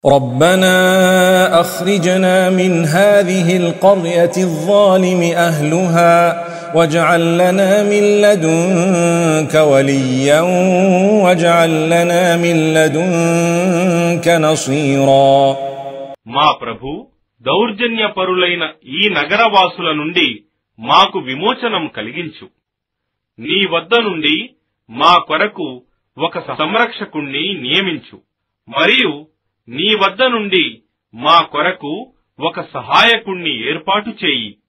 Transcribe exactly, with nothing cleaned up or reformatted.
ربنا أخرجنا من هذه القرية الظالم أهلها واجعل لنا من لدنك وليا واجعل لنا من لدنك نصيرا. మా ప్రభు, దౌర్జన్యపరులైన ఈ నగరవాసుల నుండి మాకు విమోచనం కలిగించు. నీ వద్ద నుండి మా కొరకు ఒక సంరక్షకుణ్ణి నియమించు, మరియు నీ వద్ద నుండి మా కొరకు ఒక సహాయకుణ్ణి ఏర్పాటు చేయి.